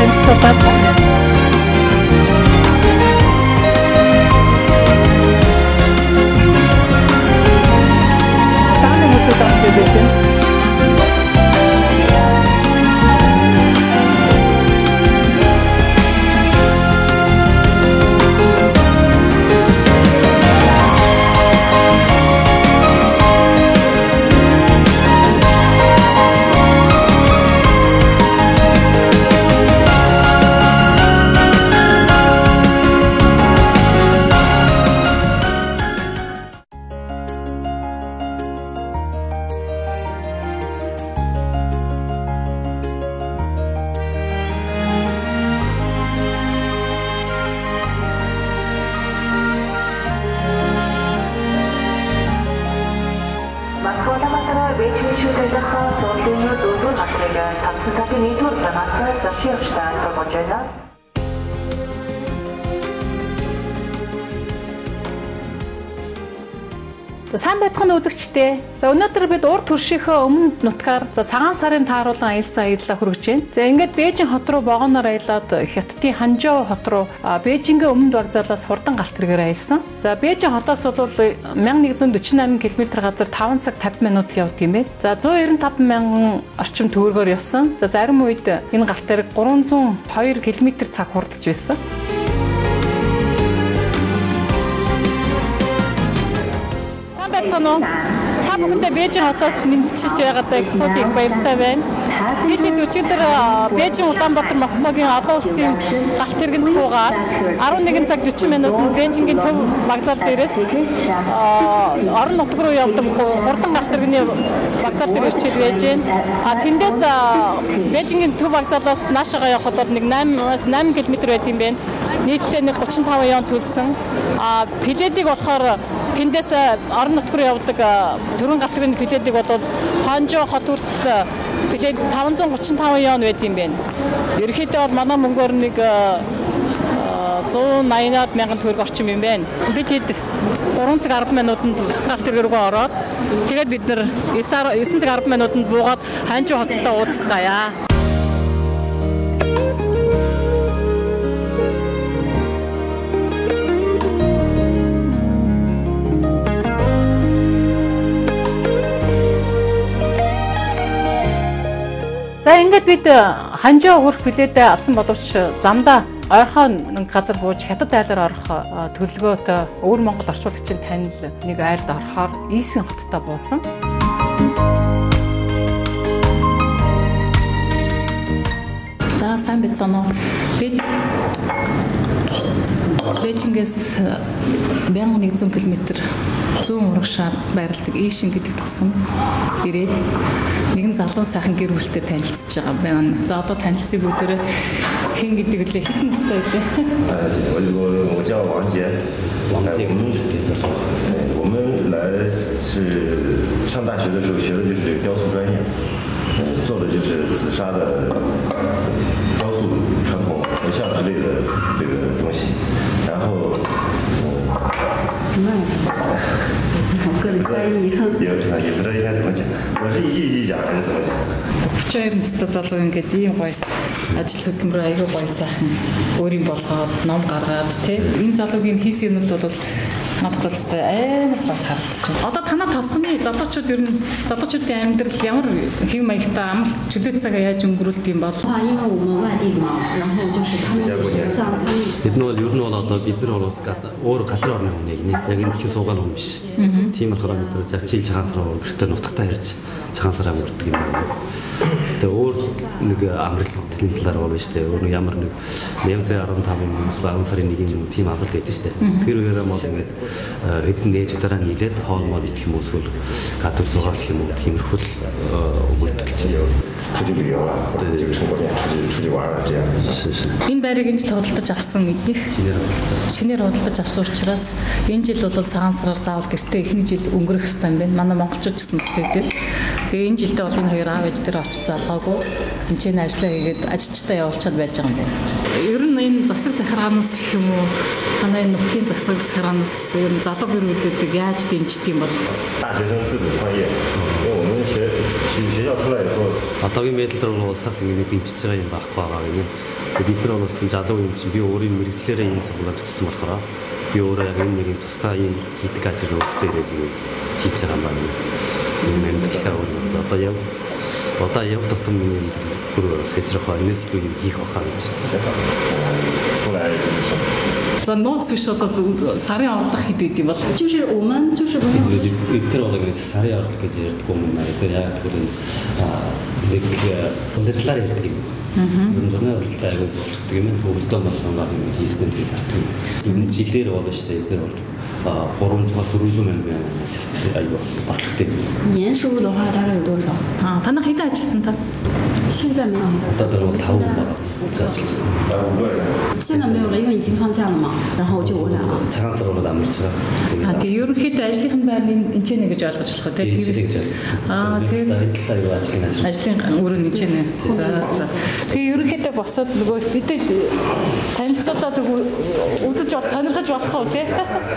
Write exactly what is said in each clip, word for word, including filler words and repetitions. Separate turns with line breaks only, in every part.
танилцуулаад байна. Таны мөчөд амжиж байна. Сайн байцгаана үзэгчдээ. За өнөөдөр бид урд төршийнхөө өмнөд нутгаар за цагаан сарын тааруулан аялсан аяллаа хүргэж байна. За ингээд Бээжин хот руу вагоноор аялаад Хятадын Ханчжоу хот руу Бээжингийн өмнөд вокзалаас хурдан галт тэргээр аялсан. За Бээжин хотоос бол мянга нэгэн жүз дөрвөн восемь км газар таван цаг тавин минут л явд юм бэ. За one hundred ninety-five мянган орчим төгрөгөөр явсан. За зарим үед энэ галт тэрэг three hundred two км цаг хурдж байсан. Та бүхэндээ Бээжин хотоос мэдчилж байгаадаа их тулыг баяртай байна. Бид хэд өчигдөр Бээжин, Улаанбаатар, Москвагийн олон улсын галт тэргэнд суугаад eleven цаг forty минутанд Бээжингийн төв вокзал дээрээс орон нутг руу явдаг хурдан галт тэргэний вокзал дээр ирчээд байж байна. А тэндээс Бээжингийн төв вокзалаас наашаага явхад бол нэг eight км байт юм байна. Нийтдээ нэг thirty-five вон төлсөн. А билетийг болохоор тэндээс орон нутг руу явдаг дөрвөн галт тэргийн билетийг бол Ханчжоу хот хүртэл билет five hundred thirty-five вон байт юм байна. Ерөнхийдөө бол манай мөнгөөр нэг one hundred eighty мянган төгрөг орчим юм байна. Бид хэд three цаг ten минутанд галт тэргээр рүү ороод тэгээд бид нэр nine цаг ten минутанд буугаад Ханчжоу хоттой уулзцгаая. За ингээд бид Ханчжоу хүрэх билетээ авсан боловч замдаа ойрхон газар бууж Хятад айлаар орох төлөвлөгөөтэй өвөр Монгол орчуулагчийн танил нэг айлд орохоор Ийсэн хоттой буусан. За сайн байцгаана уу? Бид Бээжингээс one thousand one hundred км зүүн урагшаар байрладаг Ийшин гэдэг тусганд ирээд нэгэн залуу сайхан гэр бүлтэй танилцж байгаа байна. За одоо танилцсан бүгдээрээ хэн гэдэг үлээ хэдэн настай вэ?
我我叫王杰，王杰，我们来是上大学的时候学的就是这个雕塑专业，做的就是紫砂的雕塑、传统佛像之类的这个东西，然后。
个人专业，
也也不知道应该怎么讲，我是一句一句讲还是怎么讲
？Чойр нэстэ залуу ингээд ийм гоё ажил хөдөлмөр аягүй гоё сайхан өөрийн болгоод ном гаргаад тий энэ залуугийн хийсэн юмуд бол надад бол амар гол харагдаж байна. Одоо танаа тосгоны залуучууд ер нь залуучуудын амьдрал ямар хэв маягтай амралт чөлөө цагаа яаж өнгөрүүлдэг юм бол?
啊，因为我们外地嘛，然后就是他们像他们。
бид нар ер нь бол одоо бид нар бол өөр галер орны хүн яг нэг яг энэ чинь суугаан хүн биш. Тийм болохоор бид нар яг чил цагаансараа өнгөртөө нутагтаа ирж цагаансараа өнгөрдөг юм байна. Тэгээ өөр нэг амралтын талаар бол биш дээ. Өөр ямар нэг one thousand fifteen сарын нэг юм тийм амралт байдаг шүү дээ. Тэр үеэрээ мод ингээд хэдэн нээжүүдээр нийлээд хоол мод идэх юм эсвэл гадуур зугаалах юм уу тиймэрхүү л өнгөрдөг гэж юм.
出去旅游了，或者就是出国店出去出去玩了这样。
是是。
Энэ байрыг энэ жил худалдаж авсан гэдгийг
шинээр худалдаж авсан.
Шинээр худалдаж авсан учраас энэ жил бол цагаан сараар заавал гэртээ эхний жил өнгөрөх хэрэгтэй юм байна. Манай монголчууд ч гэсэн гэдэг. Тэгээ энэ жилдээ бол энэ хоёр аав ээж дээр очиж залгаагүй. Энд чинь ажиллаа хийгээд ажилчтай явуулчаад байж байгаа юм байна. Ер нь энэ засаг захиргаанаас ч гэх юм уу манай энэ нутгийн засаг захиргаанаас ер нь залуу гэр бүлүүдийг яаж дэмждэг юм бол
大学生自主创业，因为我们学学校出来以后。
одоогийн байдлаар бол улсаас ингэ дэмжиж байгаа юм байхгүй байгаа юм. бид нар бол бас залуу юм чинь би өөрийн мэрэгчлэрээ ийм сургуулаад төгссөн болохоор би өөрөө яг энэ нэг юм тусгай юм хийдэг ажил өөртөө ирээд ингэж хийж байгаа юм байна. Энэ мэдлэгээ өөрөө одоо яв одоо яв дотор миний бүр сэжрэх хойноос л юм хийх бахаа гэж.
За ноц биш бол сарын орлого хэд гэдэг юм бол
就是我们就是不用
эдгээр бол ингэ сарын орлого гэж ярьдаг юм байна. Эдгээр яг тэр нэг улирлаар ярьдаг юм. Энэ зургийн уралдаа аягүй болдог юм. Өвөлдөө болсоноор юм хийсэн гэж хардаг юм. Энэ жилээр болно шүү дээ. Эдгээр бол гурамжаас дөрвөн мянган аягүй орлоготой.
年收入的话大概有多少？
аа танах хэдэн ажилтан та?
现在没几个。
Одоо дөр бол таван байна. Заачлаа.
现在没有了，因为已经放假了嘛。然后就我俩。
Цагаан сар бол амарч байгаа.
Аа тэгээ ерөнхийдөө ажлын байр энэ ч нэг гэж ойлгож болох тийм. Аа тэгээ ажлын өөрөө нэг ч нэ. За за. Тэгээ ерөнхийдөө босоод нөгөө бид танилцуулаад үзэж бод сонирхож болох уу тий?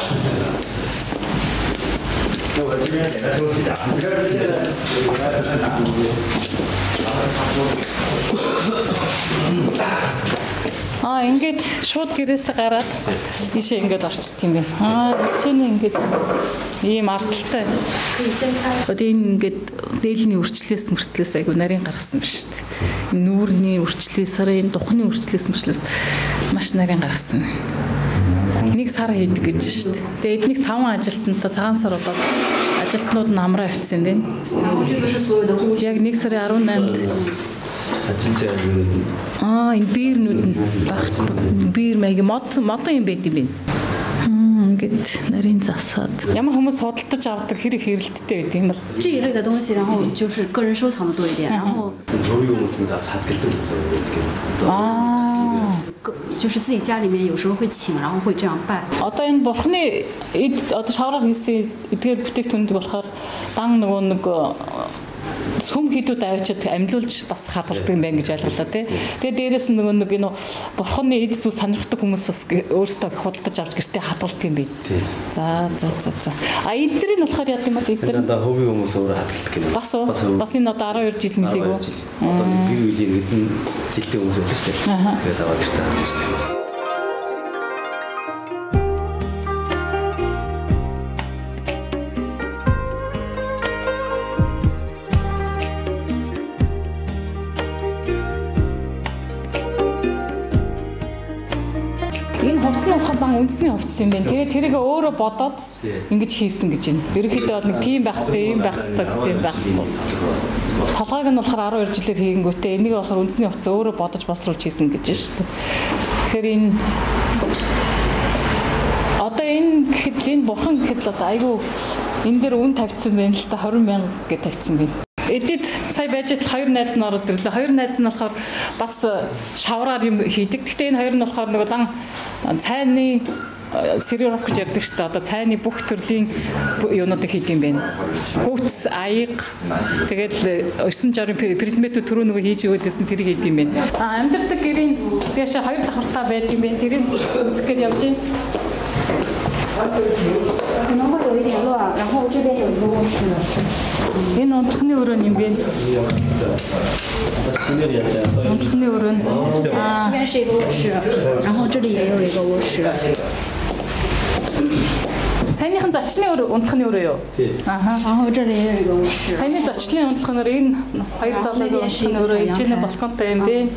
那我这边简单说一下，你看现在我来是哪里？
Аа ингээд шууд гэрээсээ гараад ийшээ ингээд орчт юм байна. Аа чиний ингээд ийм ардталтай. Одоо энэ ингээд дээлний үрчлээс мөртлөөс айгу нарийн гаргасан биш шүү дээ. Нүүрний үрчлээс, сарын духны үрчлээс мөрчлөөс маш нарийн гаргасан. Нэг сар хийдэг гэж шүү дээ. Тэгээ эднийг таван ажилтнтай цагаан сар болоод ажилтнууд нь амраа авчихсан юм байна. Яг нэг сарын арван наймд аа энэ биернүүд нь багч биер маяг мод модон юм байт юм байна. Ингээд нарийн засаад ямар хүмүүс худалдаж авдаг хэрэг хэрэлттэй байт юм бол
这一类的东西，然后就是个人收藏的多一点，然后
аа
就是自己家里面有时候会请，然后会这样办。
одоо энэ бурхны одоо шавраар хийсэн эдгээр бүтээгдэхүүнүүд болохоор дан нөгөө нэг сүм хийдүүд авчид амьлуулж бас хадгалдаг юм байна гэж ойлголоо тий. Тэгээ дээрэс нь нөгөө нэг энэ бурхны эд зүйл сонирхдаг хүмүүс бас өөрсдөө худалдаж авч гэртээ хадгалдаг юм бэ. За за за за. А эдгэрийг нь болохоор яд юм бэ? Эдгээр
одоо хөвгийн хүмүүс өөрөө хадгалдаг юм.
бас бас энэ одоо арван хоёр жил мэлийгүү.
Одоо гэр үеийн хэдэн жилтэй хүмүүс байх шүү дээ. Тэгээд аваад гэртээ хадгалдаг.
Үндэсний хувцас юм байна. Тэгээд тэрийг өөрөө бодоод ингэж хийсэн гэж байна. Ерөнхийдөө бол нэг тийм байх хэрэгтэй, ийм байх хэрэгтэй гэсэн юм байхгүй. Толгойг нь болохоор арван хоёр жилээр хийгэнгүүтээ энийг болохоор үндэсний хувцас өөрөө бодож босруулж хийсэн гэж байна шүү дээ. Тэгэхээр энэ одоо энэ гэхэд энэ бурхан гэхэд л одоо айгүй энэ дээр үн тавьсан байна л та двадцать мянга гэж тавьсан байна. Эдэд сая байж л хоёр найз нь ороод ирлээ. Хоёр найз нь болохоор бас шавраар юм хийдэг. Гэхдээ энэ хоёр нь болохоор нөгөө дан цайны сэрүүрх гэж ярьдаг шүү дээ. Одоо цайны бүх төрлийн юунуудыг хийдэг юм байна. Гүц, аяг, тэгээд өсөн жарын предметүүд түрүү нөгөө хийж өгөөдсэн тэрийг хийдэг юм байна. А амьдардаг гэрийн дэше хоёр давхартай байдаг юм байна. Тэрийг үзэх гэж явж байна.
可能会有一点乱，然后这边有一个卧室。
Энэ унтхны өрөө юм бэ? унтхны өрөө.
这边是一个卧室，然后这里也有一个卧室。
Саяныхан зочны өрөө унтхны өрөө юу? Аха.
然后这里也有一个卧室。
Саяны зочлын унтхны өрөө энэ хоёр залуугийн унтхны өрөө энэ чинь балконтой юм бэ?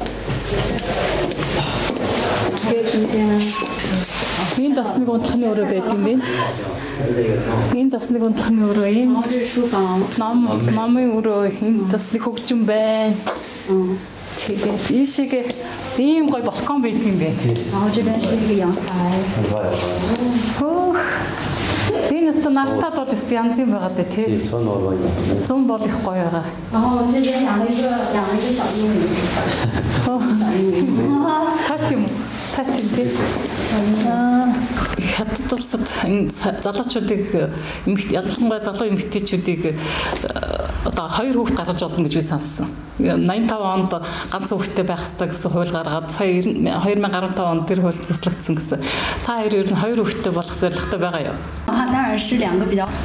这个中间。
Энд бас нэг унтхны өрөө байт юм бэ? Энд бас нэг унтхны өрөө энэ.
然后这是书房。
Ном номын өрөө энд бас нэг хөгжим байна. Тэгээд ийшээгээ ийм гоё балкон байт юм бэ?
然后这边是一个阳台。
Хөө. Энэ ч нартад бол тест янз юм байгаа дээ тий. Зүүн бол их гоё байгаа.
然后这边养了一个养了一个小鹦鹉。小鹦鹉。
Тат юм. Тат юм тий. Аа хятад улсад энэ залуучуудыг эмэгтэй ялангуяа залуу эмэгтэйчүүдийг одоо хоёр хүүхэд гаргаж болно гэж би сонссон. ninety five онд ганц хүүхэдтэй байх хэрэгтэй гэсэн хууль гаргаад сая two thousand fifteen онд тэр хууль цуслагдсан гэсэн. Та хоёр ер нь хоёр хүүхэдтэй болох зорилготой байгаа юу?
啊，当然是两个比较。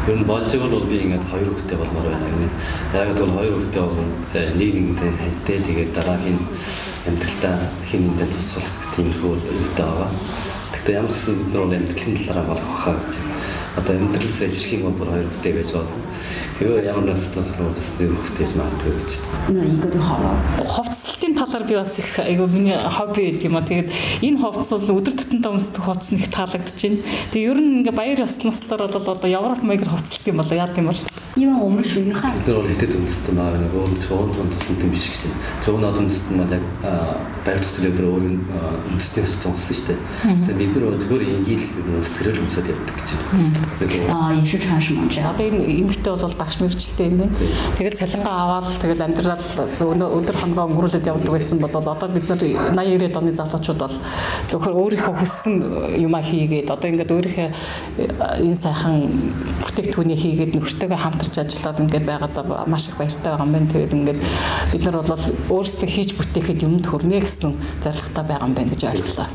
ер нь болжгол би ингээд хоёр хүүхэдтэй болмоор байна гэнэ. Яг бол хоёр хүүхэдтэй бол нэг нэгтэй хантай тэгээд дараагийн амьдралтаа хин нэгтэй тусгах тиймэрхүү үүрэгтэй байгаа. Гэхдээ ямар ч гэсэн бид нар амьдралын талаараа болох хаа гэж. Одоо амьдрал сайжрах юм бол хоёр хүүхэдтэй байж болно. Хэвээ ямар настай сурвалжтай хүүхдтэй магадгүй гэж.
이것도 хаваа.
Хувцлалтын талаар би бас их айгүй миний хобби гэдэг юм а. Тэгээд энэ хувцс бол өдөр тутамдаа өмсдөг хувцс нэг таалагдж байна. Тэгээд ер нь ингээ баяр ёслолцлоор бол одоо Европ маягаар хувцлалт юм болоо яа гэм бол.
因为我们属于汉。
Тэр бол хэтэд үндэстэн байгаа нэг өөр цөөн үндэстэн биш гэж байна. Цөөн нод үндэстэн бол яг баяр төсөл өдөр өөр үндэстний өссөн болсон шүү дээ. Тэгээд бид нөр зөвхөн ингээл өсгөрөл өмсөд явдаг гэж байна.
Аа, яшуу чааш мөн.
Одоо энэ эмэгтэй бол багш мэрэгчлээ юм байна. Тэгэл цалингаа аваад тэгэл амьдрал өдөр хоногоо өнгөрүүлээд явдаг байсан бол одоо бид нар наяа ирээд оны залуучууд бол зөвхөн өөрийнхөө хүссэн юмаа хийгээд одоо ингээд өөрийнхөө энэ сайхан бүтээгдэхүүнийг хийгээд нөхөртөөгөө хамтарч ажиллаад ингээд байгаад маш их баяртай байгаа юм байна. Тэгээд ингээд бид нар бол өөрсдөө хийж бүтээхэд юмд хүрнэ гэсэн зорилготой байгаа юм байна гэж ойлголоо.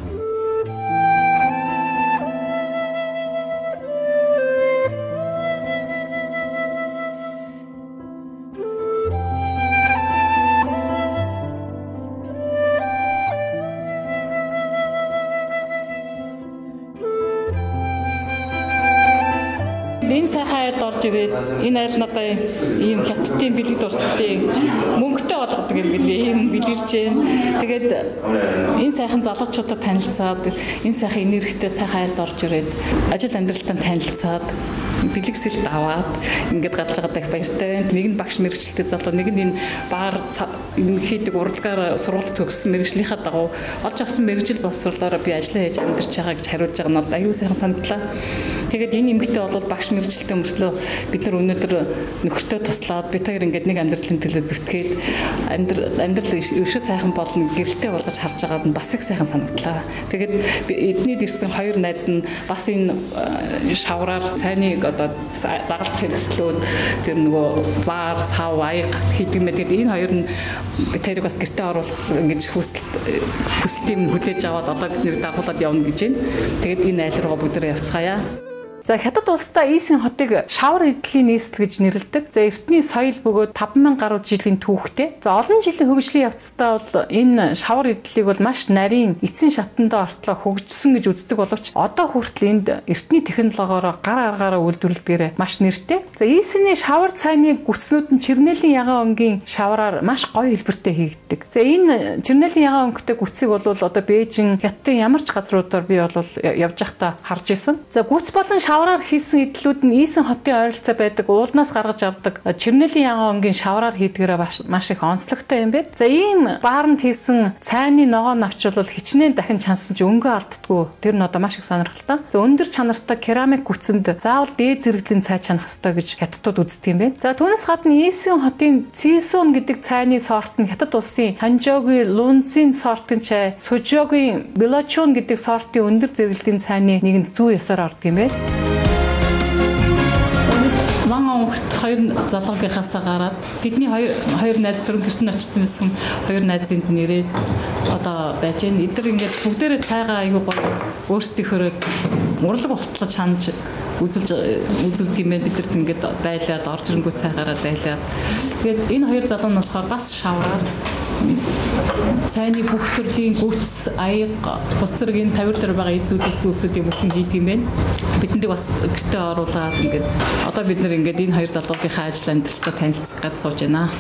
Энэ сайхан айлд орж ирээд энэ айл надаа ийм хятадын бэлэг дурсалтын мөнгөтэй болгодог юм билээ. Ийм бэлэрж байна. Тэгээд энэ сайхан залуучуудад танилцаад энэ сайхан энергитэй сайхан айлд орж ирээд ажил амьдралтаа танилцаад бэлэгсэлт аваад ингээд гарч байгаа дах баяртай байна. Нэг нь багш мэрэгчлээ залуу, нэг нь энэ баар хийдэг урлагаар сургууль төгссөн мэрэгжлийнхаа дагуу олж авсан мэрэгжил боловсруулаараа би ажиллаа хийж амьдарч байгаа гэж хариулж байгаа надад аюу сайхан санагдлаа. Тэгээд энэ эмэгтэй бол багш мэрэгчлээ мөртлөө бид нар өнөөдөр нөхөртөө туслаад бид хоёр ингээд нэг амьдралын төлөө зүтгээд амьдрал амьдрал өшөө сайхан болно гэрэлтэй болгож харж байгаад нь бас их сайхан санагдлаа. Тэгээд эднийд ирсэн хоёр найз нь бас энэ шавраар цайныг одоо дагалт хэрэгслүүд тэр нөгөө баар сав аяг хийдэг мэт. Тэгээд энэ хоёр нь бид хоёрыг бас гэртээ оруулах гэж хүсэлт хүсэлтийн хүлээж аваад одоо бид нэр дагуулад явна гэж байна. Тэгээд энэ айл руугаа бүгд явцгаая. За хятад улстай Ийсэн хотыг шавар эдлийн нийслэл гэж нэрлэдэг. За эртний соёл бөгөөд таван мянга гаруй жилийн түүхтэй. За олон жилийн хөгжлийн явцдаа бол энэ шавар эдлийг бол маш нарийн эцсийн шатандаа ортлоо хөгжсөн гэж үздэг боловч одоо хүртэл энд эртний технологиороо гар аргаараа үйлдвэрлэдгээр маш нэртэй. За Ийсэний шавар цайны гүцнүүд нь Чирнэлийн ягаан өнгийн шавраар маш гоё хэлбэртэй хийгддэг. За энэ Чирнэлийн ягаан өнгөтэй гүцийг бол одоо Бээжин, Хятадын ямар ч газруудаар би бол явж байхдаа харж исэн. За гүц болон шавраар хийсэн эдлүүд нь Ийсэн хотын ойролцоо байдаг уулнаас гаргаж авдаг Чирнэлийн ягаан өнгийн шавраар хийдгээрээ маш их онцлогтой юм байна. За ийм баарнд хийсэн цайны ногоо навч бол хичнээн дахин чансан ч өнгөө алддаггүй. Тэр нь одоо маш их сонирхолтой. За өндөр чанартай керамик гүцэнд заавал дээд зэрэглэлийн цай чанах ёстой гэж хятадууд үздэг юм байна. За түүнээс гадна Ийсэн хотын Цисун гэдэг цайны сорт нь хятад улсын Ханжогийн Лунзын сортын чай, Сужогийн Белочун гэдэг сортын өндөр зэрэглэлийн цайны нэгэнд зүү ёсоор ордог юм байна. Манай өнгөт хоёр залуугийнхаасаа гараад тэдний хоёр хоёр найз төрөн гэрт нь очсон байсан хоёр найзынд нэрээд одоо байж гэн. Эдгээр ингээд бүгдээрээ цайгаа айгүй гоё өөрсдийнхөө урлаг болтлоо чанаж үзүүлж үзүүлдэг юм байна. Бидэрт ингээд байлаад орж ирэнгүү цайгаараа байлаад. Тэгээд энэ хоёр залуу нь болохоор бас шавраар цайны бүх төрлийн гүц, аяг, бус зэргийн тавир дээр байгаа эзүүдээс үүсдэг бүхэн хийдэг юм байна. Бидэндээ бас гэртээ оруулаад ингээд одоо бид нэр ингээд энэ хоёр залуугийнхаа ажил амьдралтаа танилцах гэж сууж байна.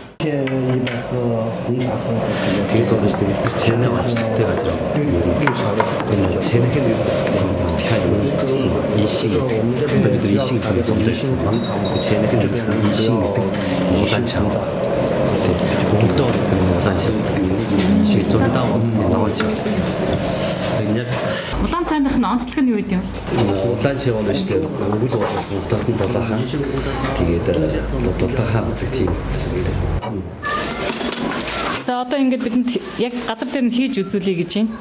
Тэгээд сонгож тэгээд бид цайны ачлалтай газар. Энэ цайныг нь тэгэхээр үүсгэсэн ийшин гэдэг. Бид нар ийшин гэдэг сонирхсан маань цайныг нь үүсгэсэн ийшин гэдэг улаан чам. Улдоо улаан чам шиг зурдаа ногоон чам. Яг
улаан цайных нь онцлог нь юу гэдэг юм?
Улаан чам бол шүү дээ. Өвөл улаан дулаахан. Тэгээд дулаахан гэдэг тийм хүсэлтэй.
За одоо ингээд бидэнд яг газар дээр нь хийж үзүүлэе гэж байна.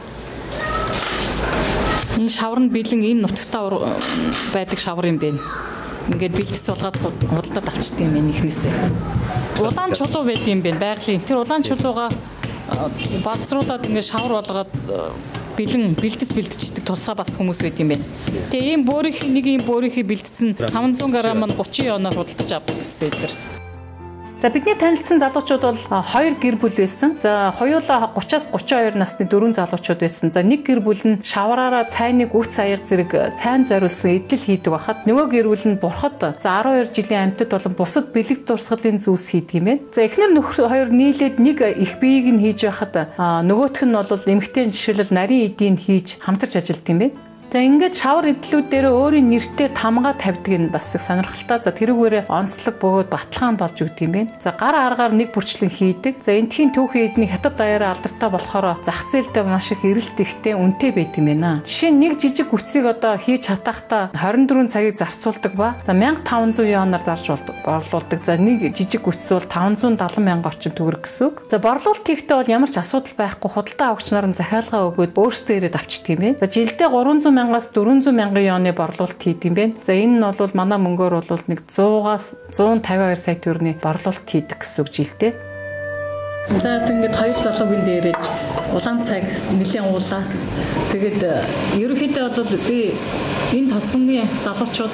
Энэ шавар нь бэлэн энэ нутагтаа байдаг шавар юм байна. Ингээд бэлтгэс болгоод худалдаад авчдаг юм байна ихнээсээ. Улаан чулуу байд юм байна байгалийн. Тэр улаан чулууга боловсруулаад ингээд шавар болгоод бэлэн бэлдэс бэлдчихдэг тусгай бас хүмүүс байд юм байна. Тэгээ ийм бөөрийнхи нэг ийм бөөрийнхи бэлдсэн таван зуун грамм нь гучин оноор худалдаж авдаг гэсэн эдэр. За бидний танилцсан залуучууд бол хоёр гэр бүл байсан. За хоёулаа гураваас гурван хоёр насны дөрвөн залуучууд байсан. За нэг гэр бүл нь шавраараа цайныг үц аяг зэрэг цайн зориулсан эдэл хийдэг байхад нөгөө гэр бүл нь бурхад за арван хоёр жилийн амьтад болон бусад бэлэг дурсгалын зүйлс хийдэг юм байна. За эхнэр нөхөр хоёр нийлээд нэг их биеийг нь хийж байхад нөгөөх нь бол эмэгтэй жишээлбэл нарийн эдийг хийж хамтарч ажилладаг юм байна. За ингээд шавар эдлүүд дээр өөрийн нэртэй тамга тавьдаг нь бас их сонирхолтой. За тэрүүгээрээ онцлог бөгөөд баталгаан болж өгдөг юм байна. За гар аргаар нэг бүрчлэн хийдэг. За энтхийн түүхэн эдний хятад даяараа алдартай болохоор зах зээлдээ маш их эрэлт ихтэй үнэтэй байт юм байна. Жишээ нь нэг жижиг гүцийг одоо хийж хатахдаа хорин дөрвөн цагийг зарцуулдаг ба за мянга таван зуун янаар зарж борлуулдаг. За нэг жижиг гүц бол таван зуун далайн мянга орчим төгрөг гэсэн үг. За борлуулалт хийхдээ бол ямар ч асуудал байхгүй худалдаа авагч нар нь захиалгаа өгөөд өөрсдөө ирээд авчдаг юм байна. За жилдээ гурван зуун мянгаас дөрвөн зуун мянган оны борлуулалт хийдэг юм байна. За энэ нь бол манай мөнгөөр бол нэг зуугаас зуун тавин хоёр сая төгрөгийн борлуулалт хийдэг гэсэн үг жилдээ. За тэгээд хоёр залуугийн дээрээ улаан цаг нэлээд уулаа. Тэгээд ерөнхийдөө бол би энэ тосгоны залуучууд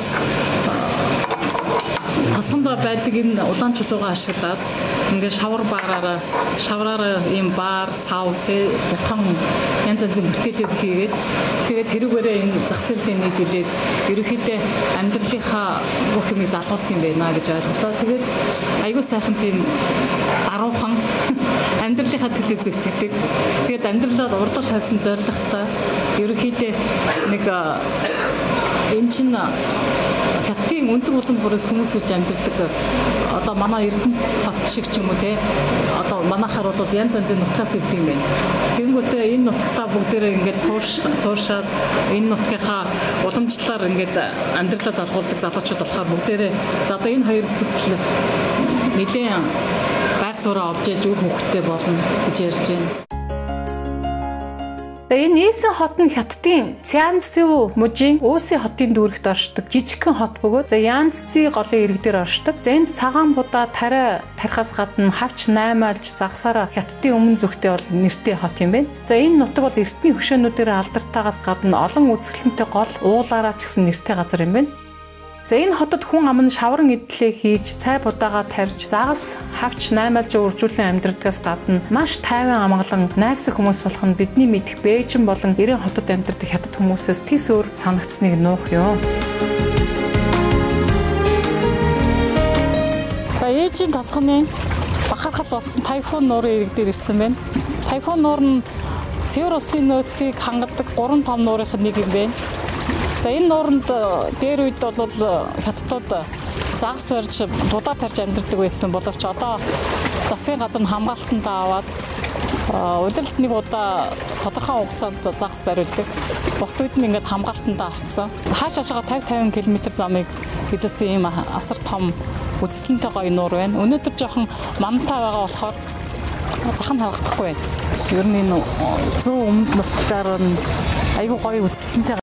тосгонд байдаг энэ улаан чулуугаа ашиглаад ингээд шавар баараараа шавраараа ийм баар, сав, тэ бухан янз янзын бүтээлүүд хийгээд тэгээд тэрүүгээрээ энэ зах зээлдээ нийлүүлээд ерөнхийдөө амьдралынхаа бүх юмыг залгуулт юм байна гэж ойлголоо. Тэгээд айгүй сайхан тийм даруухан амьдралынхаа төлөө зүтгэдэг. Тэгээд амьдралаа урдаа тавьсан зорилготой ерөнхийдөө нэг энэ чинь хаттын өнцөг болон бүрээс хүмүүс ирж амьдардаг одоо манай Эрдэнэт хот шиг ч юм уу те одоо манайхаар бол янз янзын нутгаас ирдэг юм байна. Тэнгүүтээ энэ нутгатаа бүгдээрээ ингээд сууршаад энэ нутгийнхаа уламжлалаар ингээд амьдралаа залгуулдаг залуучууд болохоор бүгдээрээ за одоо энэ хоёр хөтөл нэлээд байр сууриа олж ээж өг хөвгтэй болно гэж ярьж байна. Энэ Нийсэн хот нь хятадын Цянцзю мужийн Өөсийн хотын дүүрэгт оршдог жижигхэн хот бөгөөд за Янцзы голын ирэг дээр оршдог. За энд цагаан будаа тариа тарихаас гадна хавч наймаалж загсаараа хятадын өмнө зүгтээ бол нэртэй хот юм байна. За энэ нутаг бол эртний хөшөөнүүдээр алдартаагаас гадна олон үзэсгэлэнтэй гол уулаараа ч гэсэн нэртэй газар юм байна. За энэ хотод хүн ам нь шавран эдлээ хийж цай будаагаа тарьж загас хавч наймаалж үржүүлэн амьдрадгаас гадна маш тайван амгалан найрсаг хүмүүс болох нь бидний мэдих Бээжин болон Ирээн хотод амьдардаг хятад хүмүүсээс тис өөр санагдсныг нуух юм. За ээжийн тасганы бахархал болсон тайфун нуурын ирэг дээр ирсэн байна. Тайфун нуур нь цэвэр усны нөөцийг хангадаг гурван том нуурынх нь нэг юм байна. За энэ нууранд дээр үед бол хятадууд загас барьж будаа тарьж амьдардаг байсан боловч одоо засгийн газар нь хамгаалтанд аваад улиралд нэг удаа тодорхой хугацаанд загас бариулдаг. Бусд үед нь ингээд хамгаалтанд авцсан. Хааш хаашаа тавин тавин км замыг эзэлсэн ийм асар том үзэсгэлэнтэй гоё нуур байна. Өнөөдөр жоохон мантай байгаа болохоор зах нь харагдахгүй байна. Ер нь энэ зүүн өмнөд нутгаар нь айгүй гоё үзэсгэлэнтэй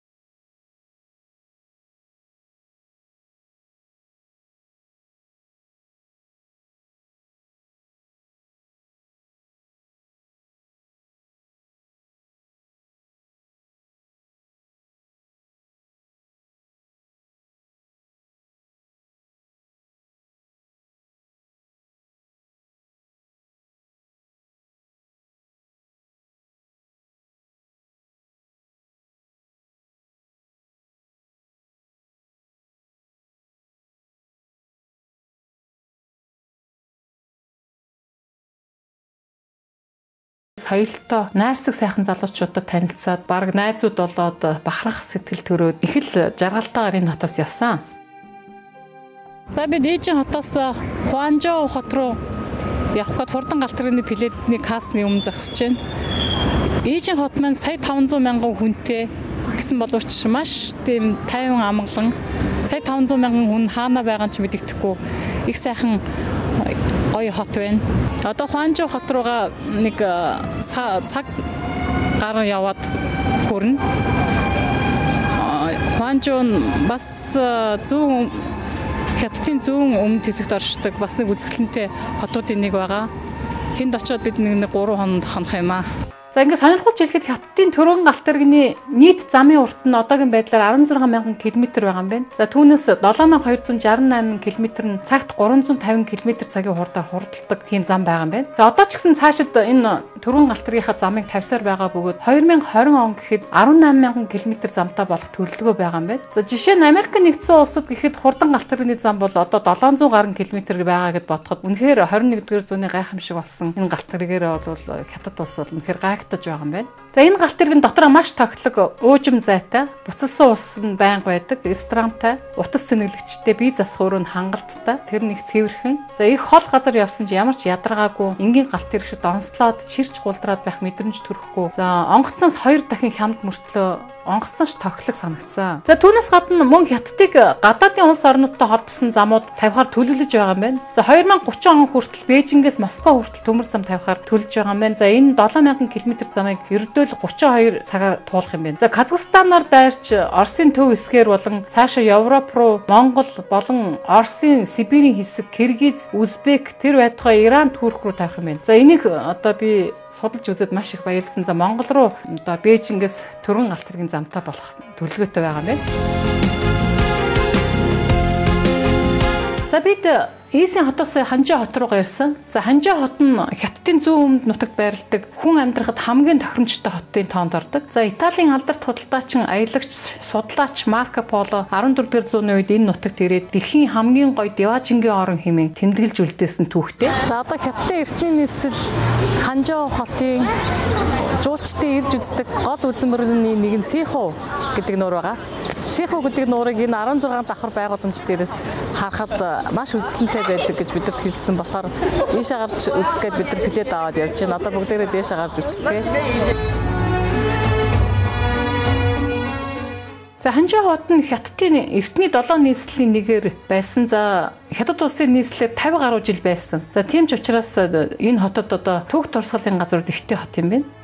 соёлтой найрсаг сайхан залуучуудад танилцаад баг найзууд болоод бахарх сэтгэл төрөөд их л жаргалтайгаар энэ хотоос явсан. За бид Ээжин хотоос Хуанчжоу хот руу явах гээд хурдан галт тэрэгний пледний кассны өмнө зогсож байна. Ээжин хот маань сая таван зуун мянган хүнтэй гэсэн боловч маш тийм тайван амгалан сая таван зуун мянган хүн хаана байгаа ч мэдэгдэхгүй их сайхан гоё хот байна. Одоо Хуанчжоу хот руугаа нэг цаг гаруй яваад хүрнэ. Хуанчжоу бас зүүн хятадын зүүн өмнөд хэсэгт оршдог бас нэг үзэсгэлэнтэй хотуудын нэг байгаа. Тэнд очиод бид нэг гурван хоног хонох юм аа. За ингээд сонирхолтой хэлэхэд Хятадын төрөн галт тэрэгний нийт замын урт нь одоогийн байдлаар арван зургаан мянган километр байгаа юм байна. За түүнээс долоо мянга хоёр зуун шарсан найман километр нь цагт гурван зуун тавин километр цагийн хурдаар хурдладаг тийм зам байгаа юм байна. За одоо ч гэсэн цаашид энэ төрөн галт тэргийнхаа замыг тавьсаар байгаа бөгөөд две тысячи двадцать он гэхэд арван найман мянган километр замтай болох төлөвлөгөө байгаа юм байна. За жишээ нь Америк нэгдсэн улсад гэхэд хурдан галт тэрэгний зам бол одоо долоон зуун гаруй километр байгаа гэд бодоход үнэхээр двадцать нэгдүгээр зууны гайхамшиг болсон энэ галт тэрэгээр бол Хятад улс бол үнэхээр гайхтаж байгаа юм байна. За энэ галт тэрэг нь дотор маш тоглог уужим зайтай, буцалсан ус нь байнга байдаг, ресторанттай, утас цэнэглэгчтэй, бие засах өрөө нь хангалттай, тэр нэг цэвэрхэн. За их хол газар явсан ч ямар ч ядаргаагүй, энгийн галт тэрэг шиг донслоод, чирч гулдраад байх мэдрэмж төрөхгүй. За онгоцноос хоёр дахин хямд мөртлөө онгоцноос тоглог санагцсан. За түүнээс гадна мөн Хятадыг гадаадын улс орнуудтай холбосон замууд тавихаар төлөвлөж байгаа юм байна. За две тысячи тридцать он хүртэл Бээжингээс Москва хүртэл төмөр зам тавихаар төлөвлөж байгаа юм байна. За энэ долоо мянган километр замыг ердөө л тридцать two цагаар туулах юм байна. За Казахстанаар дайрч Оросын төв хэсгээр болон цаашаа Европ руу Монгол болон Оросын Сибирийн хэсэг, Киргиз, Узбек тэр байтугай Иран түүх рүү тавих юм байна. За энийг одоо би судалж үзээд маш их баярлсан. За Монгол руу одоо Бээжингээс төрөн галт тэргийн замтай болох төлөвлөгөөтэй байгаа юм байна. За бид Ийсийн хотоос Ханжаа хот руу ирсэн. За Ханжаа хот нь Хятадын зүүн өмнөд нутагт байрладаг хүн амьдрахад хамгийн тохиромжтой хотын тоонд ордог. За Италийн алдарт худалдаачин, аялагч, судлаач Марко Поло дөрөв дэх зууны үед энэ нутагт ирээд дэлхийн хамгийн гоё Диважингийн орон хэмээн тэмдэглэж үлдээсэн түүхтэй. За одоо Хятадын эртний нийслэл Ханжаа хотын жуулчдын ирж үздэг гол үзмөрний нэг нь Сиху гэдэг нуур байгаа. Сиху гэдэг нуурыг энэ дөрвөн давхар байгууламж дээрээс харахад маш үзэсгэлэнтэй байдаг гэж бидэрт хэлсэн болохоор ийшээ гарч үзэх гээд бид нар билет аваад явж байна. Одоо бүгдээрээ дээшээ гарч үзцгээе. За Ханжаа хот нь Хятадын эртний долоон нийслэлийн нэгээр байсан. За Хятад улсын нийслэлээр тавин гаруй жил байсан. За тийм ч учраас энэ хотод одоо түүх турсгалын газрууд ихтэй хот юм байна.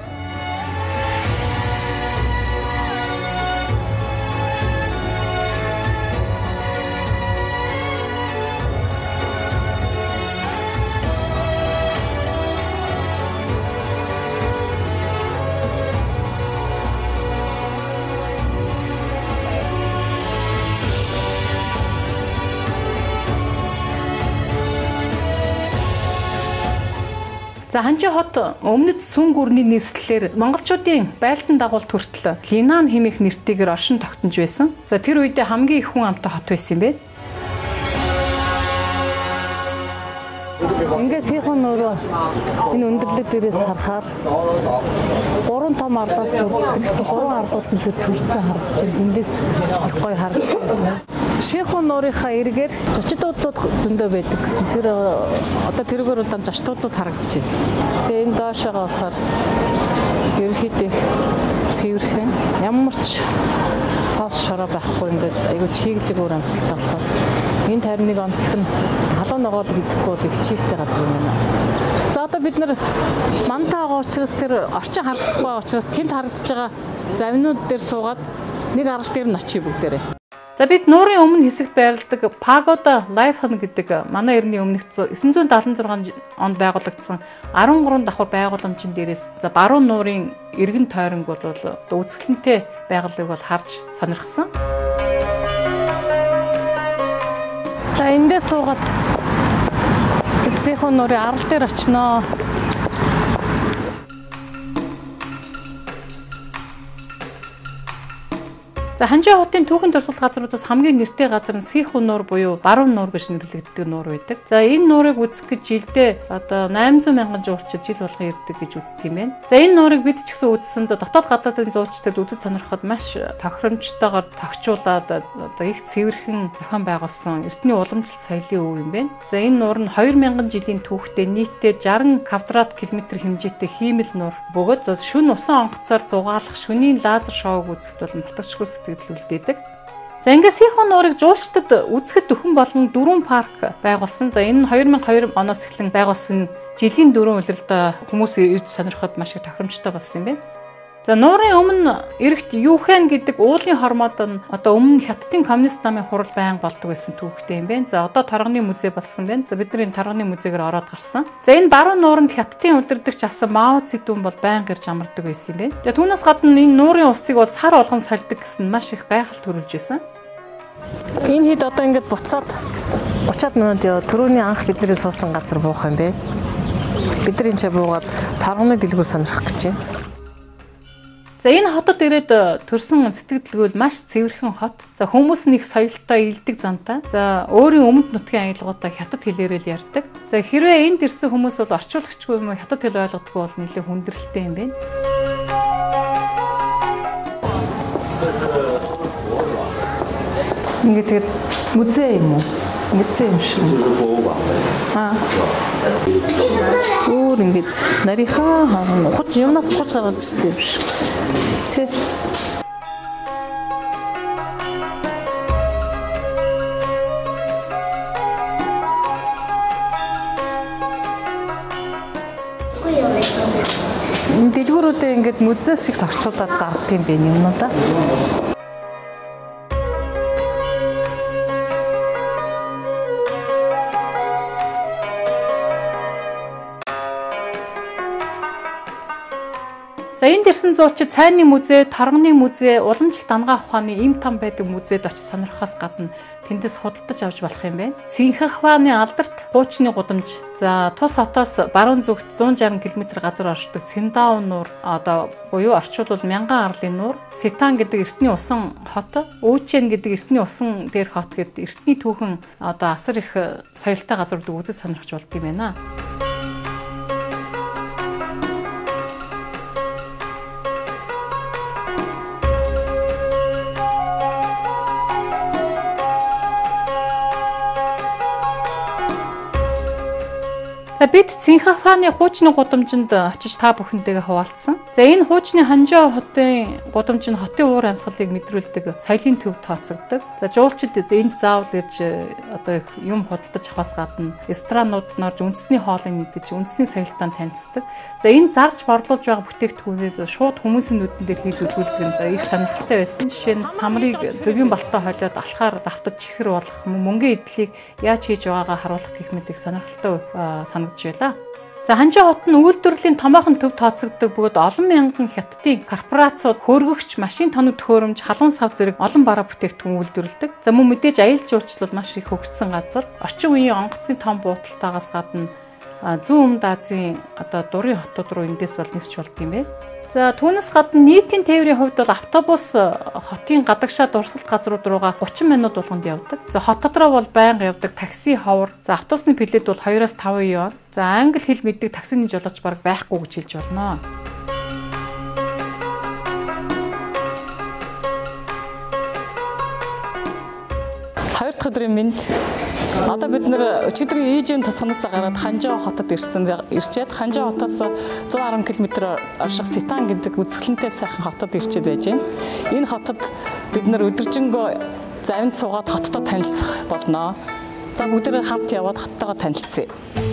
За Ханжаа хот өмнөд сүн гүрний нийслэлээр монголчуудын байлдан дагуулт хүртэл Линан хэмээх нэртэйгээр оршин тогтнож байсан. За тэр үедээ хамгийн их хүн амтай хот байсан юм бэ. Ингээд Сиху нууруу энэ өндөрлөг дээрээс харахаар гурван том ардаас бүрддэг гурван ардууд нь төлөвлөсөн харагдаж байна. Эндээс их гоё харагдаж байна. Сиху нуурынхаа эргээр зочдуудлууд зөндөө байдаг гэсэн. Тэр одоо тэрүүгээр бол дан зочдуудлууд харагдаж байна. Тэгээ энэ доошоогоо болохоор ерөнхийдөө цэвэрхэн ямар ч тоос шороо байхгүй ингээд айгуу чиглэг өөр амсгалтай болохоор энэ тариныг онцлог нь халуун ногоол гэдэггүй бол их чигтэй газар юм байна. За одоо бид нар мантай байгаа учраас тэр орчин харагдахгүй учраас тэнд харагдаж байгаа завинууд дээр суугаад нэг арал дээр нь очие бүгдээрээ. За бид нуурын өмнө хэсэгт байрладаг Pagoda Lifehan гэдэг манай эртний өмнөх найман седемдесет шесть онд байгуулагдсан дөрвөн давхар байгууламжийн дээрээс за баруун нуурын эргэн тойронг бол үзэсгэлэнтэй байгалыг бол харж сонирхсан. За эндээ суугаад Сиху нуурын арал дээр очиноо. За Ханжаа хотын түүхэн туршлага газруудаас хамгийн нэртэй газар нь Сиху нуур буюу баруун нуур гэж нэрлэгддэг нуур байдаг. За энэ нуурыг үзэх гэж жилдээ одоо найман зуун мянган жуулчид жил болгон ирдэг гэж үздэг юм байна. За энэ нуурыг бид ч гэсэн үзсэн. За дотоод гадаадын жуулчдад үзэж сонирхоход маш тохиромжтойгоор тогтчуулаад одоо их цэвэрхэн зохион байгуулсан эртний уламжлалт соёлын өв юм байна. За энэ нуур нь две мянган жилийн түүхтэй нийтдээ шестьдесят квадрат километр хэмжээтэй хиймэл нуур бөгөөд за шөнө усан онгоцоор зугаалах шөнийн лазер шоуг үзэхэд бол мартагчгүй үлдээдэг. За ингээд Сиху нуурыг жуулчдад үзэхэд дөхөн болон дөрвөн парк байгуулсан. За энэ нь две тысячи two оноос эхлэн байгуулсан жилийн дөрвөн улиралд хүмүүс ирж сонирхоход маш их тохиромжтой болсон юм байна. За нуурын өмнө эрэгт Юхэн гэдэг уулын хормоод нь одоо өмнө Хятадын коммунист намын хурал байнга болдог байсан түүхтэй юм байна. За одоо торгоны музей болсон байна. За бид нар энэ торгоны музейгээр ороод гарсан. За энэ баруун нууранд Хятадын удирдагч асан Мао Цзэдун бол байнга ирж амардаг байсан юм байна. За түүнээс гадна энэ нуурын усыг бол сар болгон сольдог гэсэн маш их гайхалт төрүүлж байсан. Энэ хэд одоо ингэж буцаад учаад минут яа түрүүний анх бидний суусан газар буух юм бэ. Бидний ч буугаад торгоны дэлгүүр сонирхох гэж байна. За энэ хотод ирээд төрсэн сэтгэлдэлгүй маш цэвэрхэн хот. За хүмүүс нэг соёлтой, илдэг зантай. За өөрийн өмнөд нутгийн аялгуудаа хятад хэлээр л ярьдаг. За хэрвээ энд ирсэн хүмүүс бол орчуулагчгүй юм уу хятад хэл ойлгодоггүй бол нэлээд хүндрэлтэй юм байна. Ингээд тэгээд музей юм уу? Музей юм шиг. Аа. Өөр ингээд нарийнхаа хуч юмнаас хуч гаргаж ирсэн юм шиг. Тэ. Дэлгүүрүүдээ ингээд музей шиг тогтчулаад зарддаг юм байна юмнуудаа. За энд ирсэн зуучид цайны музей, торгоны музей, уламжлалт дангаа ухааны им там байдаг музейд очиж сонирхохоос гадна тэндээс худалдаж авч болох юм байна. Цинхахваны алдарт хуучны гудамж. За тус хотоос баруун зүгт зуун жаргал километр газар оршдог Циндао нуур одоо буюу орчуулбал мянган арлын нуур, Ситан гэдэг эртний усан хот, Өөчэн гэдэг эртний усан дээрх хот гэдэг эртний түүхэн одоо асар их соёлтой газруудыг үзэж сонирхож болд юм байна. За бид Цинхахваны хуучны гудамжинд очиж та бүхэнтэйгээ хуваалцсан. За энэ хуучны Ханжоо хотын гудамж нь хотын уур амьсгалыг мэдрүүлдэг соёлын төв тооцогддог. За жуулчид энд заавал ирж одоо их юм худалдаж авахаас гадна ресторанууд норж үндэсний хоолыг мэдэж үндэсний соёлтой танилцдаг. За энэ зарж борлуулж байгаа бүтээгдэхүүнүүд шууд хүмүүсийн нүдэн дээр хийж үзүүлдэг нь их сонирхолтой байсан. Жишээ нь самрыг зөгийн болтой холиод алхаар давтаж чихэр болох, мөнгөн идлийг яаж хийж байгаагаа харуулах гэх мэт их сонирхолтой санагдаж байлаа. За Ханжоо хот нь үйлдвэрлэлийн томоохон төв тооцогддог бөгөөд олон мянган хятадын корпорациуд хөөргөгч, машин тоног төхөөрөмж, халуун сав зэрэг олон бараа бүтээгдэхүүн үйлдвэрлэдэг. За мөн мэдээж аялал жуулчлал маш их хөгжсөн газар. Орчин үеийн онгоцны том буудалтаагаас гадна зүүн өмнөд Азийн одоо дурын хотууд руу эндээс бол нисч болд юм бэ. За түүнээс гадна нийтийн тээврийн хувьд бол автобус хотын гадагшаа дурсгалт газрууд руугаа гучин минут болгонд явдаг. За хот дотроо бол байнга явдаг такси ховор. За автобусны билет бол хоёроос таван юан. За англи хэл мэддэг таксины жолооч бараг байхгүй гэж хэлж болно. Хоёр дахь өдрийн мэнд одоо бид нэр өчигдрийн Ижийн тосгоноос гараад Ханжоо хотод ирсэн. Ирчээд Ханжоо хотоос зуун арван километр орших Ситан гэдэг үзэсгэлэнтэй сайхан хотод ирчээд байж байна. Энэ хотод бид нэр өдөржингөө завинд суугаад хоттой танилцах болно. За бүгдээ хамт яваад хоттойгоо танилцъя.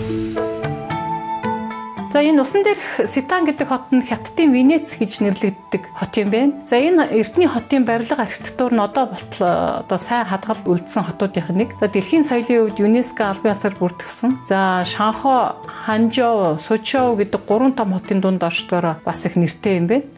За энэ усан дээрх Ситан гэдэг хот нь Хятадын Венец гэж нэрлэгддэг хот юм байна. За энэ эртний хотын барилга архитектур нь одоо болтол одоо сайн хадгалт үлдсэн хотуудын нэг. За дэлхийн соёлын үед ЮНЕСКО албан ёсоор бүртгэсэн. За Шанхай, Ханжоо, Сучжоу гэдэг гурван том хотын дунд оршдгоор бас их нэртэй юм байна.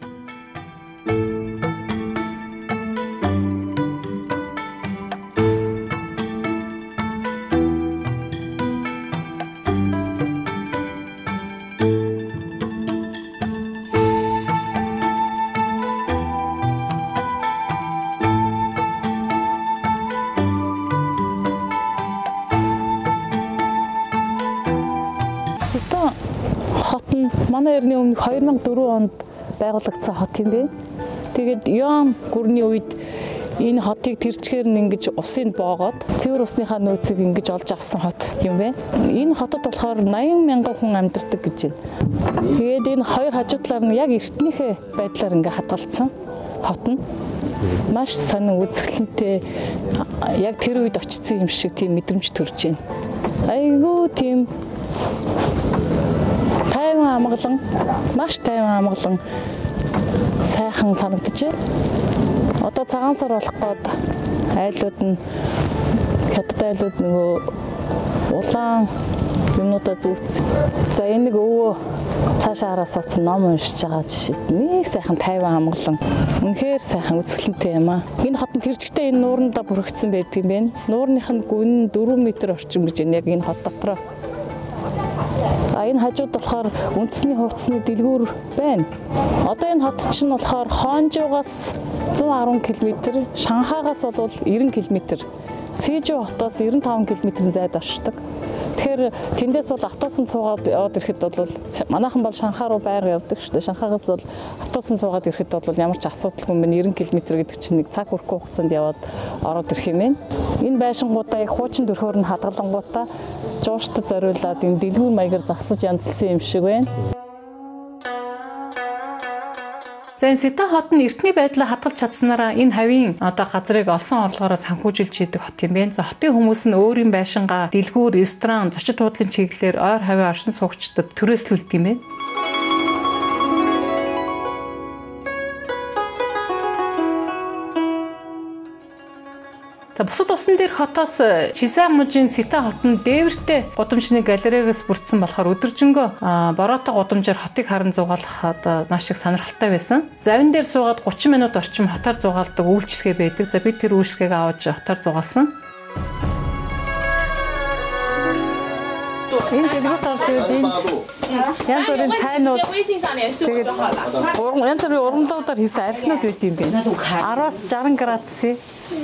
Хот нь манай эртний өмнө хоёр мянга дөрвөн онд байгуулагдсан хот юм бэ. Тэгээд Юан гүрний үед энэ хотыг тэрчгээр нь ингэж усын боогоод цэвэр усныхаа нөөцийг ингэж олж авсан хот юм бэ. Энэ хотод болохоор наян мянган хүн амьдардаг гэж байна. Тэгээд энэ хоёр хажуудлаар нь яг эртнийхээ байдлаар ингэ хадгалсан хот нь маш сонин үзэсгэлэнтэй яг тэр үед очсон юм шиг тийм мэдрэмж төрж байна. Айгуу тийм тайван амгалан маш тайван амгалан сайхан санагдчихэ. Одоо цагаан сар болох гээд айлууд нь хятад айлууд нөгөө улаан юмнуудаа зүүцсэн. За энэ нэг өвөө цаашаа хараа суудсан ном уншиж байгаа жишээ. Нэг сайхан тайван амгалан. Үнэхээр сайхан үзэсгэлэнтэй юм аа. Энэ хотод хэрчгтэй энэ нуурандаа бүрхэгдсэн байдаг юм байна. Нуурных нь гүн дөрвөн метр орчим гэж байна яг энэ хот дотор. А энэ хажууд болохоор үндэсний хувцсны дэлгүүр байна. Одоо энэ хот чинь болохоор Хоонжуугаас зуун арван километр, Шанхайгаас бол найман километр, Сэжүү хотоос девяносто таван километрийн зайд оршдог. Тэгэхээр тэндээс бол автобусан цуугаад яваад ирэхэд бол манайхан бол Шанхай руу байнга явдаг шүү дээ. Шанхайгаас бол автобусан цуугаад ирэхэд бол ямар ч асуудалгүй юм байна. найман километр гэдэг чинь нэг цаг хүрэхгүй хугацаанд яваад ороод ирэх юм байна. Энэ байшингуудаа их хуучин төрхөөр нь хадгалангуудаа жуурчд зориулаад энэ дэлгүүр маягаар засаж янзлсан юм шиг байна. За энэ Ситан хот нь эртний байдлаа хадгалж чадсанараа энэ хавийн одоо газрыг олсон орлогоороо санхүүжилж идэг хот юм байна. За хотын хүмүүс нь өөрийн байшингаа дэлгүүр, ресторан, зочид буудлын чиглэлээр ойр хавийн оршин суугчдад түрээслүүлдэг юм байна. За бусад усан дээр хотоос Чисамужийн Ситан хот нь дээвэртэй гудамжны галерейгээс бүрдсэн болохоор өдөржингөө бороотой гудамжаар хотыг харан зугаалах одоо маш их сонирхолтой байсан. Завин дээр суугаад гучин минут орчим хотоор зугаалдаг үйлчлэгээ байдаг. За бид тэр үйлчлэгийг аваад хотоор зугаалсан. Энэ дэлгүүрт орж ирээд энэ янз бүрийн цайнууд тэгээд янз бүрийн ургамлуудаар хийсэн архинууд байд юм байна. араас жарган градусын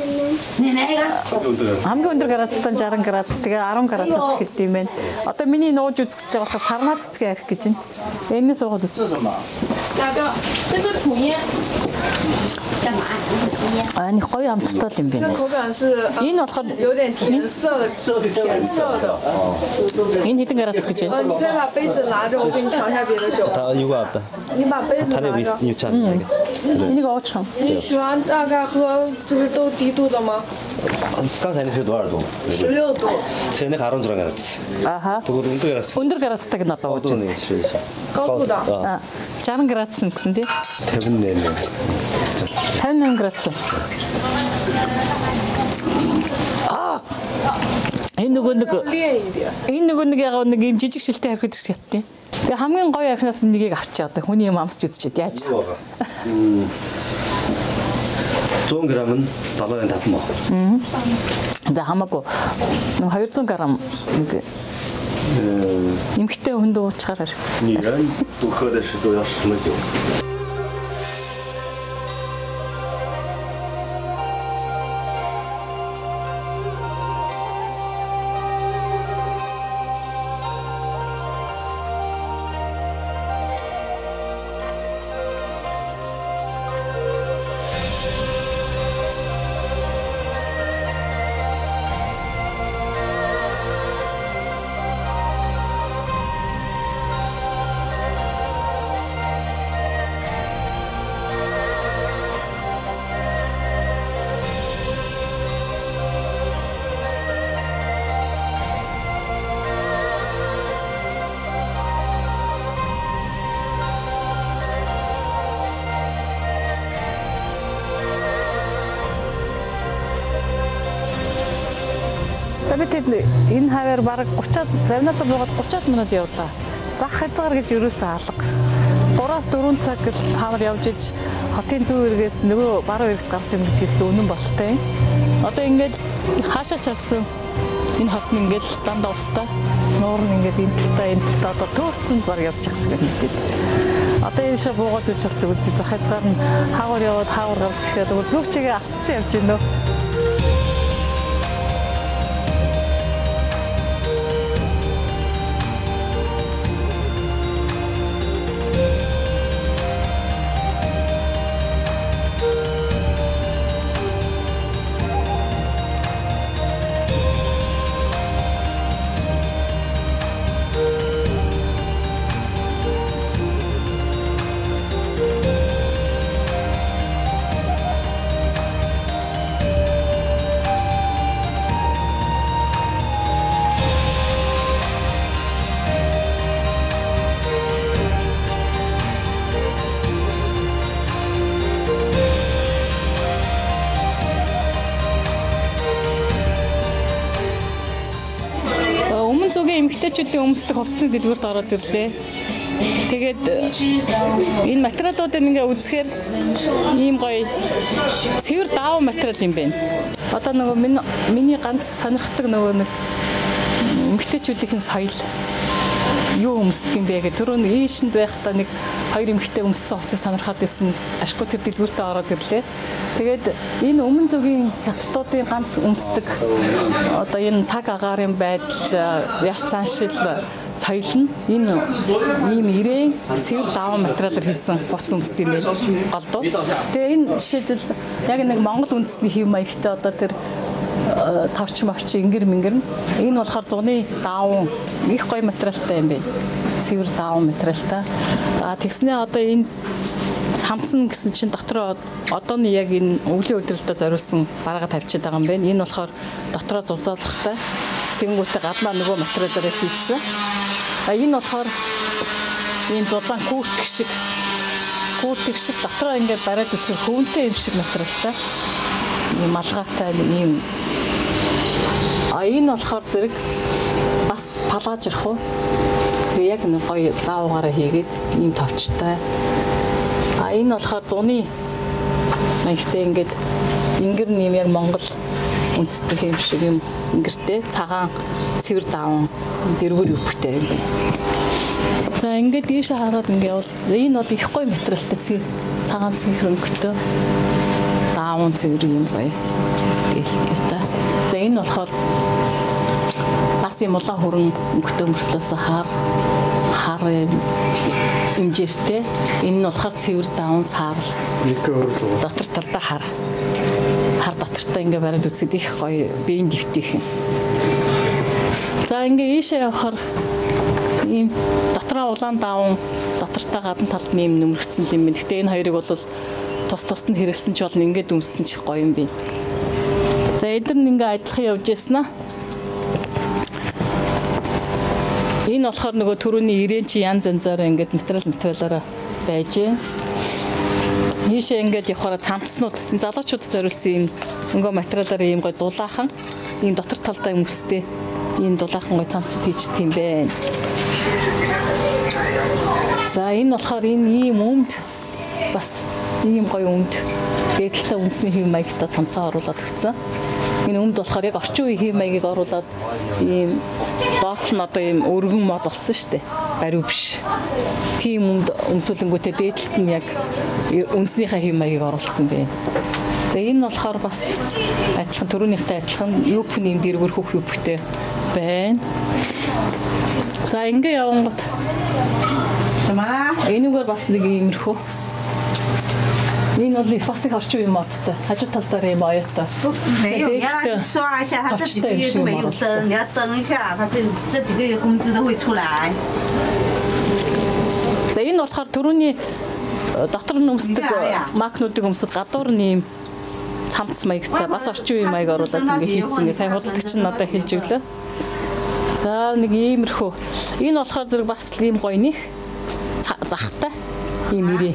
хамгийн өндөр градустай жарган градус тэгээ арван градусаас эхэлдэг юм байна. Одоо миний нууж үзэх гэж байгаа болохоор сарнаа цэцгийн арх гэж байна. Энэс суугаад үзье. А энэ гоё амттай юм байна. Энэ болохоор энэ хэдэн градус гэж байна?
Та юу авда?
Энийг оочих.
你喜欢大概喝就是都几度的吗？
刚才那是多少度？
十六度。
现在가로주랑 градус.
Аха.
өндөр градус.
Өндөр градустайг надад ууж үзье.
高度的。
жарган градус гэсэн тий.
тавин нэмээ.
тавин нэмээ градус. Аа. Энэ нөгөө нэг энэ нөгөө нэг яг нэг юм жижиг шилтэй харих гэж яттай. Тэгээ хамгийн гоё архинаас нэгийг авчиад хүний юм амсч үзчихэд яаж.
сто грамм нь долоо таван маа.
Аа. Тэгээ хамаагүй двести грамм нэг эмхтэй хүнд уучаарай.
Нэрэн тухайд шидөө яшмаа юу.
Тэгээд энэ хаваар бараг thirty завнаас буугаад thirty минут явлаа. Зах хязгаар гэж юусаа алга. тhree-аас four цаг цаавар явж иж хотын зөв эргээс нөгөө баруун эргэж гарч ирнэ гэж хэлсэн үнэн болтой. Одоо ингээд хаашаа чарсан энэ хот нь ингээд дандаа устаа. Нуур нь ингээд энэ талаа энэ талаа одоо төөрцөнд баг явж байгаа шиг байна. Одоо энэ шаа буугаад үуч болсон үзье. Зах хязгаар нь хаагур яваад хаагур гарч ирэхэд зүг чигээ алдсан явж байна. эмэгтэйчүүдийн өмсдөг хувцсны дэлгүүрт ороод ирлээ. Тэгээд энэ материалуудыг ингээ үзэхээр ийм гоё цэвэр даав материал юм байна. Одоо нөгөө миний ганц сонирхдаг нөгөө нэг эмэгтэйчүүдийн соёл юу өмсдөг юм бэ гэх түрүүн ийшэнд байхдаа нэг хоёр эмэгтэй өмссөн хувцсыг сонирхоод байсан ашгүй тэр дэлгүүртээ ороод ирлээ. Тэгээд энэ өмнө зүгийн хятадуудын ганц өмсдөг одоо энэ цаг агаарын байдал, яс заншил соёл нь энэ ийм ирээн цэвэр даван материалаар хийсэн хувцс өмсдөг юм байна. Голдуу. Тэгээ энэ жишээлбэл яг нэг Монгол үндэсний хэв маягтай одоо тэр тавч мавч ингэр мингэр энэ болохоор зуны даавн их гоё материалтай юм байна. Цэвэр даавн материалтай. А тэгснээ одоо энэ самцсан гэсэн чинь дотроо одооны яг энэ өвлийн удирдлагад зориулсан бараага тавьчихад байгаа юм байна. Энэ болохоор дотроо зузаалахтай. Тэнгүүтээ гаднаа нөгөө материалаараа хийсэн. А энэ болохоор энэ зузаан куртк шиг куртк шиг дотроо ингээд бариад үзэх хөвөнтэй юм шиг материалтай. Малгайтай ийм а энэ болохоор зэрэг бас палажрах уу. Тэгээ яг нэг гоё даавгаараа хийгээд ийм товчтой. А энэ болохоор зуны маягтай ингээд ингэр нэм яг Монгол үндэсний юм шиг юм ингэртэй цагаан цэвэр даавн зэрвэр өвхтэй юм байна. За ингээд ийшээ хараад ингээд бол энэ бол их гоё материалтай цагаан цэвэр өнгөтэй даавн цэвэр юм гоё. Гэлтэй. За энэ болохоор бас юм улаан хүрэн өнгөтэй мөртлөөс хар хар хэмжээтэй. Энэ нь болохоор цэвэр даавн саарл. Дотор талдаа хар. Хар дотортой ингээ бариад үзэхэд их гоё биеийн дэвтих юм. За ингээ ийшээ явахаар ийм дотроо улаан даавн дотортой гадна талд нэм нөмрөгцсөн юм байна. Гэтэ энэ хоёрыг бол тус тусд нь хэрэгсэн ч болно ингээд өмссөн ч гоё юм байна. За эдгээр нь ингээ адилхан явж яснаа. Энэ болохоор нөгөө түрүүний ирээн чи янз янзаараа ингээд материал материалаараа байж байна. Ийшээ ингээд явахаараа цамцснууд энэ залуучууд зориулсан юм өнгөө материалаараа ийм гоё дулаахан ийм дотор талдаа өмстэй ийм дулаахан гоё цамцууд хийчихдэг юм байна. За энэ болохоор энэ ийм өмд бас ийм гоё өмд дээдлээ үндэсний хэв маягтай цамцаа оруулаад өгсөн. Энэ өмд болохоор яг орчин үеийн хэв маягийг оруулаад ийм доот нь одоо ийм өргөн мод болсон шүү дээ. Бариу биш. Тийм өмд өмсүүлэнгүүтээ дээдлэлт нь яг үндэснийхээ хэв маягийг оруулсан байна. За энэ нь болохоор бас адилхан түрүүнийхтэй адилхан юпн ийм дэргэр хөх юптэй байна. За ингээ явангууд энэгээр бас нэг иймэрхүү. Энэ бол бас их орчин үеийн модтой. Хажуу талдаа юм оёотой.
没有，你要他刷一下，他这几个月都没有灯，你要灯一下，他这这几个月工资都会出来。
За энэ болохоор түрүүний дотор нь өмсдөг макнуудыг өмсөд гадуур нь юм цамц маягтай бас орчин үеийн маяг оруулаад ингээ хийцэн гээ сайн худалдагч нь надад хэлж өглөө. За нэг иймэрхүү. Энэ болохоор зэрэг бас ийм гоё нэг захтай ийм ирээ.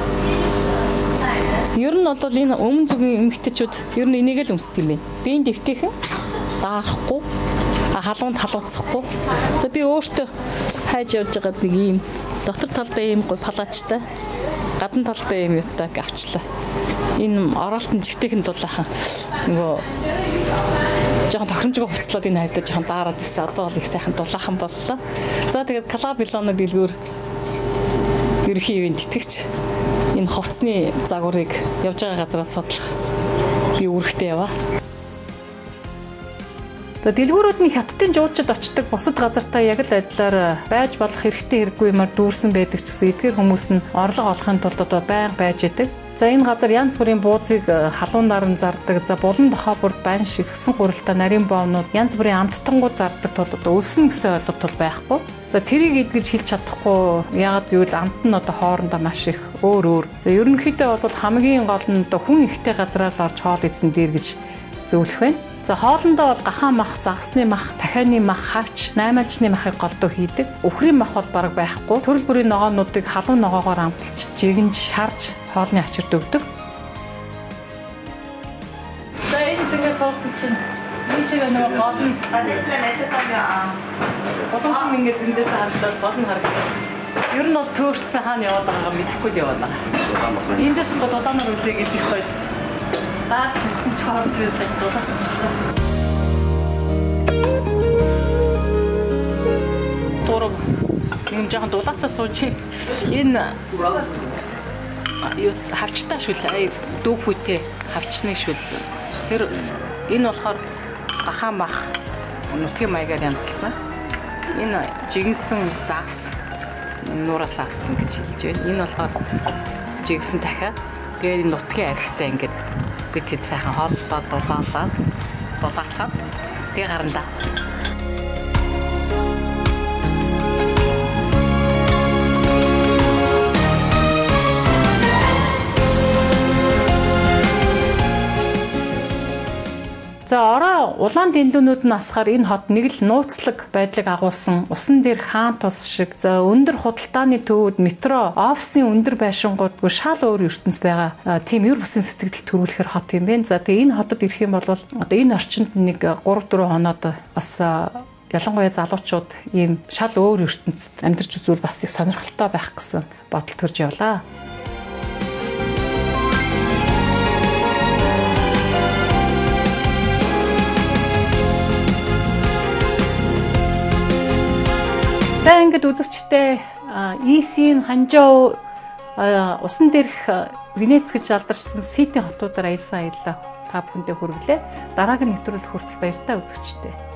Ер нь бол энэ өмнө зүгийн эмэгтэйчүүд ер нь энийг л өмсдөг юм байна. Биеийн дэвтэйхэн даарахгүй, халуунд халууцахгүй. За би өөртөө хайж явж байгаа нэг ийм дотор талдаа ийм гоё палачтай, гадна талдаа ийм ютаг авчлаа. Энэ оролтон жигтэйхэн дулаахан нөгөө жоохон тохиромжгүй хувцлаад энэ хайртай жоохон даарад ирсэн. Одоо бол их сайхан дулаахан боллоо. За тэгээд Club Milano дэлгүүр ерөнхий ивент тэтгэгч энэ хувцсны загварыг явж байгаа газараас судлах би үүрэгтэй яваа. За дэлгүүрүүд нь хятадын жуулчид очдог бусад газартаа яг л адилаар байж болох хэрэгтэй хэрэггүй юмар дүүрсэн байдаг ч гэсэн эдгээр хүмүүс нь орлого олохын тулд одоо байнга байж идэг. За энэ газар янз бүрийн бууцыг халуунаар нь зардаг. За булан дохоо бүр банш эсгсэн гурилтаа нарийн боовнууд янз бүрийн амттангууд зардаг тул одоо өлснө гэсэн ойлголт байхгүй. За тэрийг эдгэж хэлж чадахгүй яагаад гэвэл амт нь одоо хоорондоо маш их өөр өөр. За ерөнхийдөө бол хамгийн гол нь одоо хүн ихтэй газараа л орж хоол идсэн дээр гэж зөвлөх байна. За хоолндоо бол гахаан мах, загасны мах, дахианы мах, хавч, наймаалжны махыг голдуу хийдэг. Өхрийн мах бол бараг байхгүй. Төрөл бүрийн ногоонуудыг халуун ногоогоор амталж, жигэнж, шарж хоолны ачирд өгдөг. За энэ дэгээ суусан чинь Ийшээ нөгөө гол нь Одооч ингэж эндээс хандаад гол нь харагдав. Ер нь бол төөрцсөн хаана яваад байгаагаа мэдэхгүй л яваад байгаа. Эндээс гол дулаанаар үлээ гэдэг их гоё. Даач чимсэн ч хоромж үйл цаг дулаацчихлаа. Турав юм жоохон дулаацаа сууж. Энэ юу хавчтаа шүл ай дүүхүйтэй хавчны шүл. Тэр энэ болохоор гахаа мах нутгийн маягаар янзлсан. Энэ жигэнсэн загас нураас авсан гэж хэлж байна. Энэ болохоор жигсэн дахиад тэгээд энэ нутгийн архитай ингээд бид хэд сайхан хооллоод дулаалаад дулаацаад тэгээ гарандаа. За ороо улаан дэлгүүнүүд нь асахаар энэ хот нэг л нууцлаг байдлыг агуулсан усан дээр хаан тус шиг за өндөр худалдааны төвүүд метро офисын өндөр байшингуудгүй шал өөр ертөнц байгаа тийм юр бусын сэтгэл төрүүлэхэр хот юм байна. За тэгээ энэ хотод ирэх юм бол одоо энэ орчинд нэг гурав дөрвөн хоноод бас ялангуяа залуучууд ийм шал өөр ертөнцид амьдарч үзвэл бас их сонирхолтой байх гэсэн бодол төрж явлаа. За ингээд үзэгчтэй Исийн Ханжоу усан дээрх Венец гэж алдаршсан Ситийн хотуудаар аялсан аяллаа та бүхэндээ хүргэлээ. Дараагийн нэвтрүүлэг хүртэл баяртай үзэгчтэй.